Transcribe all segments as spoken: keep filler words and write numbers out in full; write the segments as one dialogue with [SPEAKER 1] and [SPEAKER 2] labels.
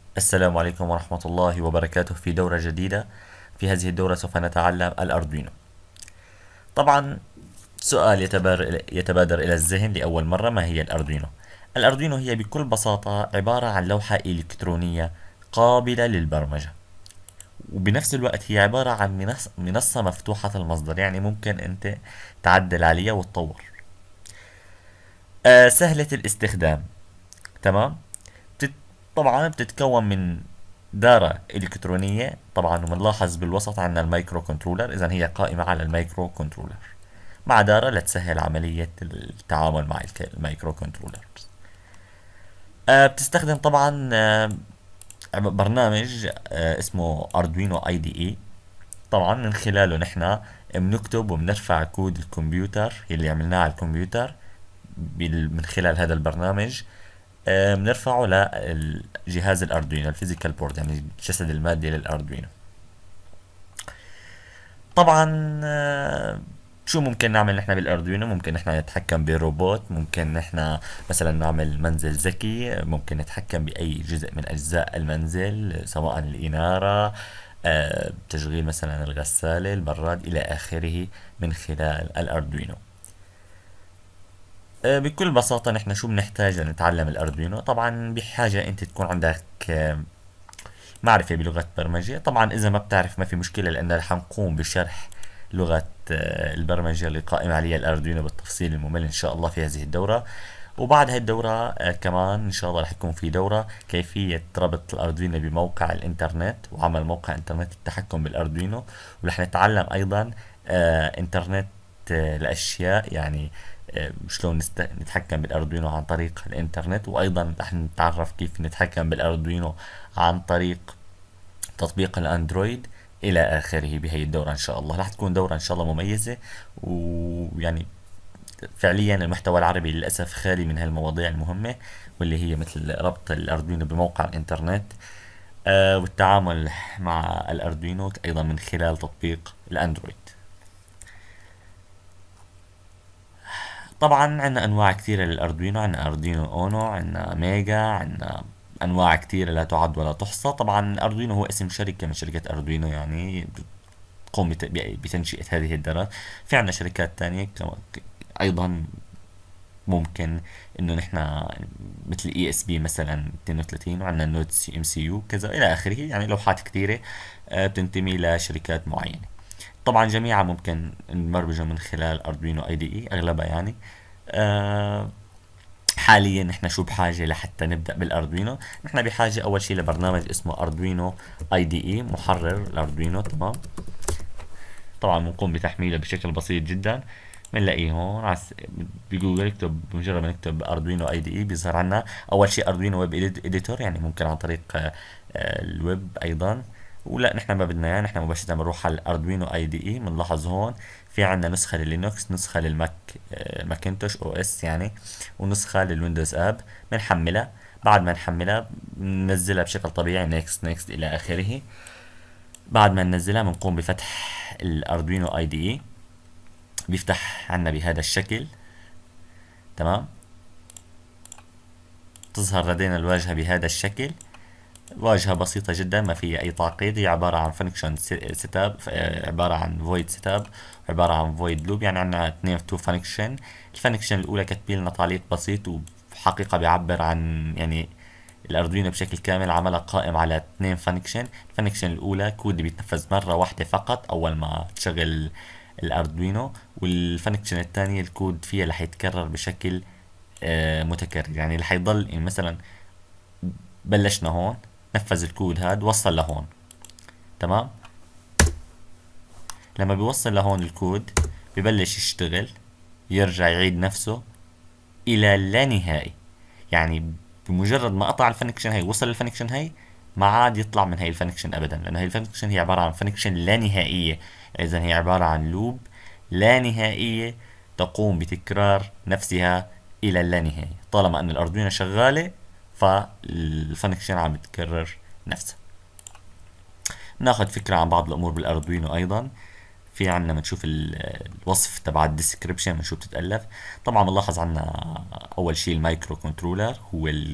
[SPEAKER 1] السلام عليكم ورحمة الله وبركاته في دورة جديدة. في هذه الدورة سوف نتعلم الأردوينو. طبعا سؤال يتبادر, يتبادر إلى الذهن لأول مرة: ما هي الأردوينو؟ الأردوينو هي بكل بساطة عبارة عن لوحة إلكترونية قابلة للبرمجة، وبنفس الوقت هي عبارة عن منص- منصة مفتوحة المصدر، يعني ممكن أنت تعدل عليها وتطور. آه سهلة الاستخدام. تمام. بتت... طبعا بتتكون من دارة إلكترونية، طبعا وبنلاحظ بالوسط عندنا المايكرو كنترولر، إذا هي قائمة على المايكرو كنترولر مع دارة لتسهل عملية التعامل مع الك- المايكرو كنترولر. آه بتستخدم طبعا آه برنامج آه اسمه أردوينو اي دي اي. طبعا من خلاله نحن بنكتب وبنرفع كود الكمبيوتر اللي عملناه على الكمبيوتر بال- من خلال هذا البرنامج. آه، بنرفعه للجهاز الاردوينو الفيزيكال بورد، يعني الجسد المادي للاردوينو. طبعا آه، شو ممكن نعمل نحن بالاردوينو؟ ممكن نحن نتحكم بروبوت، ممكن نحن مثلا نعمل منزل ذكي، ممكن نتحكم باي جزء من اجزاء المنزل سواء الاناره، آه، تشغيل مثلا الغسالة، البراد إلى آخره من خلال الأردوينو. آه، بكل بساطة نحن شو بنحتاج لنتعلم الأردوينو؟ طبعا بحاجة أنت تكون عندك آه، معرفة بلغة برمجة. طبعا إذا ما بتعرف ما في مشكلة، لأن رح نقوم بشرح لغة آه، البرمجة اللي قائم عليها الأردوينو بالتفصيل الممل إن شاء الله في هذه الدورة. وبعد هاي الدورة آه، كمان إن شاء الله رح يكون في دورة كيفية ربط الأردوينو بموقع الإنترنت وعمل موقع إنترنت التحكم بالأردوينو. ورح نتعلم أيضا آه، إنترنت آه، الأشياء، يعني آه، شلون نست... نتحكم بالأردوينو عن طريق الإنترنت. وأيضا رح نتعرف كيف نتحكم بالأردوينو عن طريق تطبيق الاندرويد الى اخره. بهي الدورة ان شاء الله راح تكون دورة ان شاء الله مميزة، ويعني فعليا المحتوى العربي للاسف خالي من هالمواضيع المهمة، واللي هي مثل ربط الاردوينو بموقع الانترنت، آه والتعامل مع الاردوينو ايضا من خلال تطبيق الاندرويد. طبعا عندنا انواع كثيرة للاردوينو، عندنا اردوينو اونو، عندنا ميجا، عندنا انواع كثيرة لا تعد ولا تحصى. طبعا اردوينو هو اسم شركة من شركة اردوينو، يعني تقوم بت- بتنشئة هذه الدراسة. في عنا شركات تانية كما- ايضا ممكن انه نحن مثل اي اس بي مثلا اثنين وثلاثين، وعندنا نوت سي ام سي يو كذا الى اخره، يعني لوحات كثيرة آه، بتنتمي لشركات معينة. طبعا جميعها ممكن نبرمجها من خلال اردوينو اي دي اي اغلبها يعني. آه، حاليا نحن شو بحاجة لحتى نبدأ بالاردوينو؟ نحن بحاجة اول شيء لبرنامج اسمه اردوينو اي دي اي، محرر الاردوينو. تمام. طبعا بنقوم بتحميله بشكل بسيط جدا. بنلاقيه هون عس... بجوجل اكتب، بمجرد ما نكتب اردوينو اي دي اي بيظهر عنا اول شيء اردوينو ويب اديتور، يعني ممكن عن طريق آه، آه، الويب ايضا. ولا نحن ما بدنا اياه، نحن مباشرة بنروح على الاردوينو اي دي اي. بنلاحظ هون في عنا نسخة للينكس، نسخة للماك آه، ماكنتوش او اس يعني، ونسخة للويندوز اب. بنحملها. بعد ما نحملها بننزلها بشكل طبيعي، نيكست نيكست الى اخره. بعد ما ننزلها بنقوم بفتح الاردوينو اي دي اي، بيفتح عنا بهذا الشكل. تمام. تظهر لدينا الواجهة بهذا الشكل. واجهة بسيطة جدا ما فيها أي تعقيد، هي عبارة عن فانكشن سيت اب، عبارة عن فويد سيت اب، عبارة عن فويد لوب. يعني عندنا اثنين تو فانكشن. الفانكشن الأولى كاتبين لنا تعليق بسيط، وحقيقة بيعبر عن يعني الاردوينو بشكل كامل عملها قائم على اثنين فانكشن. الفانكشن الاولى كود بيتنفذ مره واحده فقط اول ما تشغل الاردوينو، والفانكشن الثانيه الكود فيها رح يتكرر بشكل آه، متكرر، يعني رح يضل يعني مثلا بلشنا هون، نفذ الكود هاد وصل لهون. تمام. لما بيوصل لهون الكود ببلش يشتغل، يرجع يعيد نفسه الى لا نهائي. يعني بمجرد ما قطع الفانكشن هي، وصل للفانكشن هي، ما عاد يطلع من هي الفانكشن ابدا، لان هي الفانكشن هي عباره عن فانكشن لا نهائيه. اذا هي عباره عن لوب لا نهائيه تقوم بتكرار نفسها الى اللانهايه. طالما ان الاردوينو شغاله فالفانكشن عم بتكرر نفسها. ناخذ فكره عن بعض الامور بالاردوينو ايضا. في عنا بنشوف ال- الوصف تبع الديسكريبشن من شو بتتألف. طبعا بنلاحظ عنا اول شيء المايكرو كنترولر هو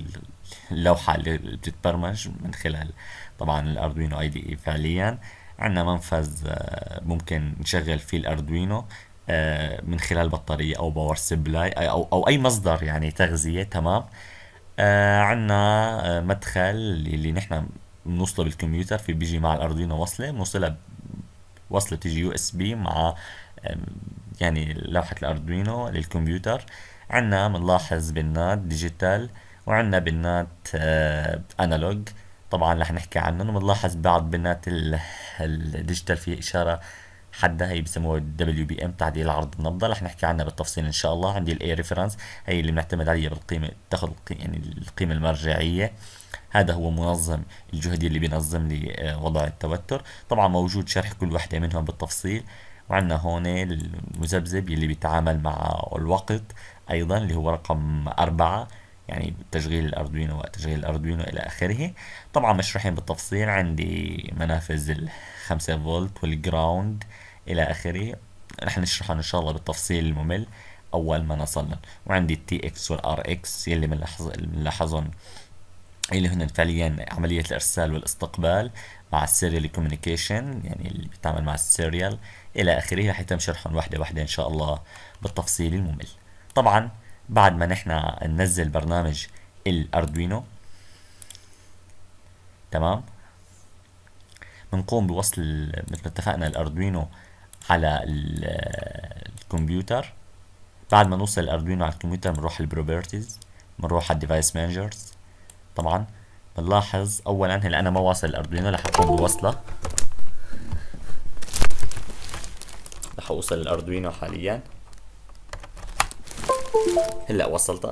[SPEAKER 1] اللوحة اللي بتتبرمج من خلال طبعا الاردوينو اي دي اي. فعليا عندنا منفذ آه، ممكن نشغل فيه الاردوينو آه، من خلال بطارية او باور سبلاي او او اي مصدر يعني تغذية. تمام. آه عندنا آه مدخل اللي نحن بنوصله بالكمبيوتر، في بيجي مع الاردوينو وصلة بنوصلها، وصلة تيجي يو اس بي مع آم، يعني لوحة الاردوينو للكمبيوتر. عندنا بنلاحظ بنات ديجيتال، وعندنا بنات آه انالوج طبعا رح نحكي عنهم. وبنلاحظ بعض بنات ال- الديجيتال في اشارة حدها هي بسموها دبليو بي ام، تعديل عرض النبضة. رح نحكي عنها بالتفصيل ان شاء الله. عندي الاي ريفرنس، هي اللي بنعتمد عليها بالقيمة، تاخذ القي- يعني القيمة المرجعية. هذا هو منظم الجهدي اللي بينظم لي آه، وضع التوتر. طبعا موجود شرح كل وحدة منهم بالتفصيل. وعندنا هون المذبذب اللي بيتعامل مع الوقت أيضا، اللي هو رقم أربعة، يعني تشغيل الأردوينو وتشغيل الأردوينو إلى آخره. طبعا مشروحين بالتفصيل. عندي منافذ الخمسة فولت والجراوند إلى آخره، رح نشرحهم إن شاء الله بالتفصيل الممل أول ما نصلنا. وعندي التي اكس والار اكس يلي بنلاحظ بنلاحظهم، اللي هن فعليا عملية الإرسال والاستقبال مع السيريال كوميونيكيشن، يعني اللي بيتعامل مع السيريال إلى آخره. رح يتم شرحهم واحدة واحدة إن شاء الله بالتفصيل الممل. طبعا بعد ما نحن ننزل برنامج الأردوينو، تمام، بنقوم بوصل مثل ما اتفقنا الأردوينو على ال- الكمبيوتر. بعد ما نوصل الأردوينو على الكمبيوتر بنروح البروبرتيز، بنروح على الديفايس مانجرز. طبعا بنلاحظ اولا هلا انا ما واصل الاردوينو، رح اقوم بوصله، رح اوصل الاردوينو حاليا. هلا وصلتها.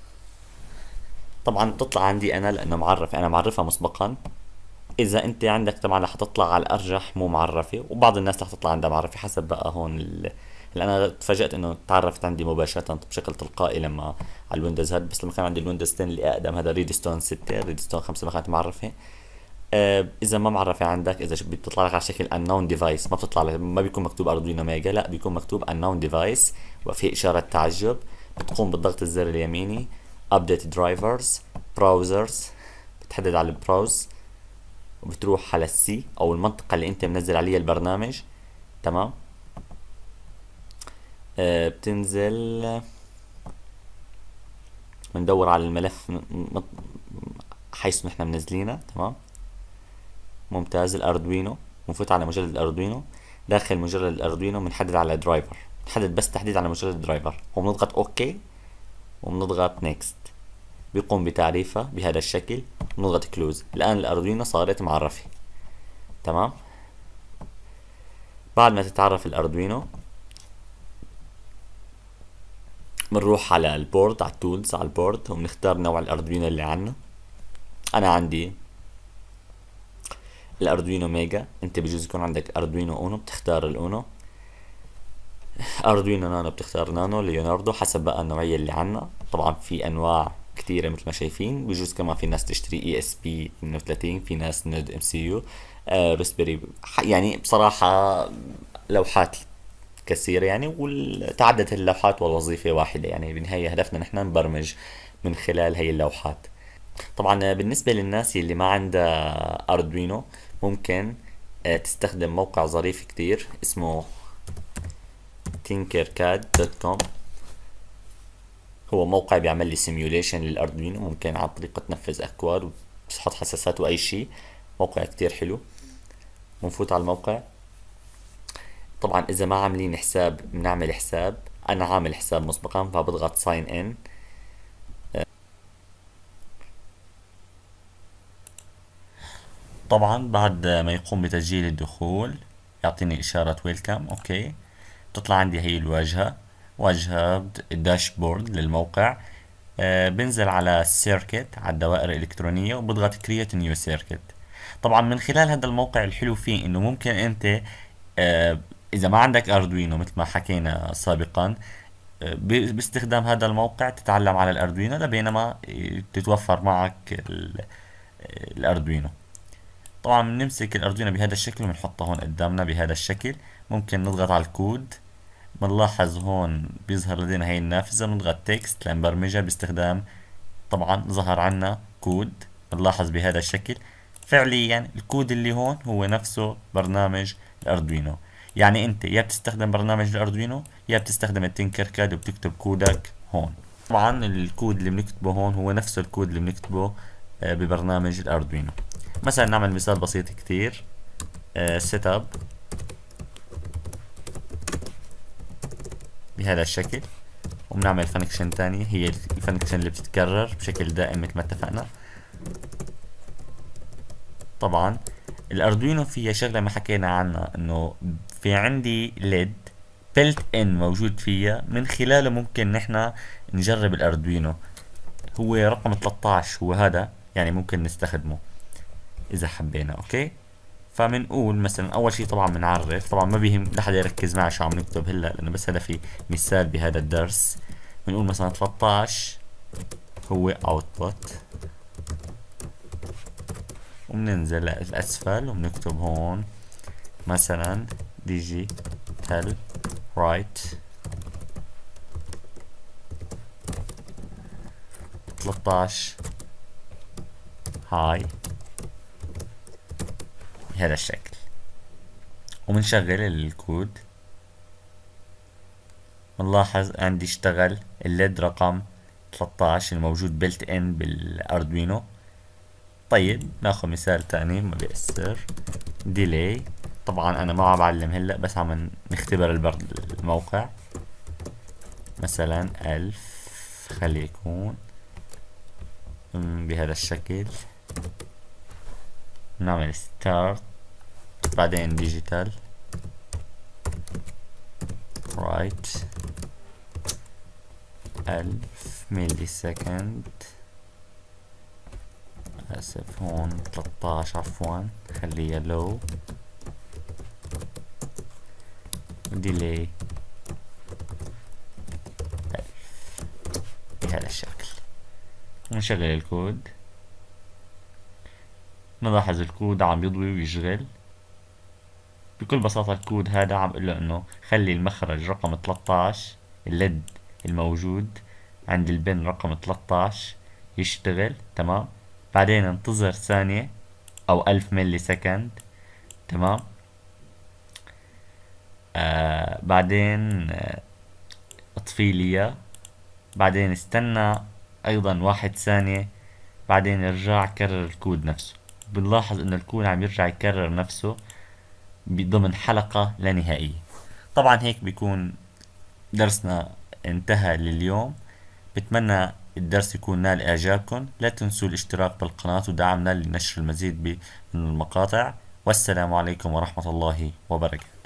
[SPEAKER 1] طبعا بتطلع عندي انا لانه معرف، انا معرفها مسبقا. اذا انت عندك طبعا رح تطلع على الارجح مو معرفه، وبعض الناس رح تطلع عندها معرفه حسب بقى هون ال... هلا انا تفاجأت انه تعرفت عندي مباشره بشكل تلقائي لما على الويندوز هاد، بس لما كان عندي الويندوز عشرة اللي اقدم هذا ريدستون ستة، ريدستون خمسة ما كانت معرفه. آه، اذا ما معرفه عندك، اذا بتطلع لك على شكل unknown device، ما بتطلع لك، ما بيكون مكتوب اردوينو ميجا، لا بيكون مكتوب unknown device وفي اشاره تعجب. بتقوم بالضغط الزر اليميني update drivers browsers، بتحدد على البراوز وبتروح على السي او المنطقه اللي انت منزل عليها البرنامج. تمام. آه بتنزل، بندور على الملف م- م- حيث نحن منزلينه. تمام، ممتاز. الاردوينو، بنفوت على مجلد الاردوينو. داخل مجلد الاردوينو بنحدد على درايفر، بنحدد بس تحديد على مجلد الدرايفر، وبنضغط اوكي وبنضغط نيكست. بيقوم بتعريفها بهذا الشكل، بنضغط كلوز. الان الاردوينو صارت معرفة. تمام. بعد ما تتعرف الاردوينو بنروح على البورد، على التولز، على البورد، وبنختار نوع الاردوينو اللي عنا. انا عندي الاردوينو ميجا، انت بجوز يكون عندك اردوينو اونو، بتختار الاونو. اردوينو نانو بتختار نانو، ليوناردو، حسب بقى النوعية اللي عنا. طبعا في انواع كثيرة مثل ما شايفين. بجوز كمان في ناس تشتري اي اس بي اثنين وثلاثين، في ناس نود ام سي يو، راسبيري. يعني بصراحة لوحات كثيرة يعني، وتعددت اللوحات والوظيفة واحدة. يعني بالنهاية هدفنا نحن نبرمج من خلال هي اللوحات. طبعا بالنسبة للناس اللي ما عندها اردوينو، ممكن آه، تستخدم موقع ظريف كتير اسمه تينكركاد دوت كوم. هو موقع بيعمل لي سيميوليشن للاردوينو، ممكن عن طريقه تنفذ اكواد وتحط حساسات واي شيء. موقع كتير حلو، بنفوت على الموقع. طبعا اذا ما عاملين حساب بنعمل حساب. انا عامل حساب مسبقا فبضغط ساين ان. طبعا بعد ما يقوم بتسجيل الدخول يعطيني اشارة ويلكم، اوكي. بتطلع عندي هي الواجهة، واجهة الداشبورد للموقع. آه بنزل على السيركت، على الدوائر الإلكترونية، وبضغط كرييت نيو سيركت. طبعا من خلال هذا الموقع الحلو فيه انه ممكن انت آه اذا ما عندك اردوينو مثل ما حكينا سابقا، آه ب- باستخدام هذا الموقع تتعلم على الاردوينو، لبينما آه، تتوفر معك ال- آه، الاردوينو. طبعا بنمسك الاردوينو بهذا الشكل وبنحطه هون قدامنا بهذا الشكل. ممكن نضغط على الكود، بنلاحظ هون بيظهر لدينا هي النافذة، بنضغط تكست لنبرمجها باستخدام، طبعا ظهر عنا كود، بنلاحظ بهذا الشكل فعليا الكود اللي هون هو نفسه برنامج الاردوينو. يعني انت يا بتستخدم برنامج الاردوينو يا بتستخدم التنكر كاد وبتكتب كودك هون. طبعا الكود اللي بنكتبه هون هو نفسه الكود اللي بنكتبه آه، ببرنامج الاردوينو. مثلا نعمل مثال بسيط كتير، سيت اب بهذا الشكل، وبنعمل فانكشن تانية هي الفانكشن اللي بتتكرر بشكل دائم مثل ما اتفقنا. طبعا الاردوينو فيها شغلة ما حكينا عنها، انه في عندي ليد بيلت ان موجود فيها، من خلاله ممكن نحنا نجرب الاردوينو. هو رقم ثلاثة عشر هو هذا، يعني ممكن نستخدمه اذا حبينا. اوكي، فبنقول مثلا اول شيء طبعا بنعرف، طبعا ما بيهم لحدا يركز معي شو عم نكتب هلا لانه بس هدفي مثال بهذا الدرس. بنقول مثلا ثلاثة عشر هو اوتبوت، وبننزل للاسفل وبنكتب هون مثلا digital write ثلاثة عشر هاي بهذا الشكل، وبنشغل الكود. بنلاحظ عندي اشتغل الليد رقم ثلاثة عشر الموجود بيلت ان بالاردوينو. طيب ناخذ مثال تاني ما بيأثر، ديلي. طبعا انا ما عم بعلم هلا، بس عم نختبر البرد الموقع. مثلا ألف خليه يكون بهذا الشكل. نعمل ستارت، بعدين ديجيتال رايت ألف ميلي سكند. اسف هون ثلاثة عشر عفوا خليها لو. ديلي ألف بهذا الشكل. نشغل الكود، نلاحظ الكود عم يضوي ويشغل. بكل بساطة الكود هذا عم بقول له انه خلي المخرج رقم ثلاثة عشر الليد الموجود عند البن رقم ثلاثة عشر يشتغل. تمام، بعدين انتظر ثانية او ألف ملي سكند. تمام، آه بعدين آه اطفي لي، بعدين استنى ايضا واحد ثانية، بعدين ارجع كرر الكود نفسه. بنلاحظ ان الكود عم يرجع يكرر نفسه ضمن حلقة لا نهائية. طبعا هيك بيكون درسنا انتهى لليوم. بتمنى الدرس يكون نال إعجابكم. لا تنسوا الاشتراك بالقناة ودعمنا لنشر المزيد من المقاطع. والسلام عليكم ورحمة الله وبركاته.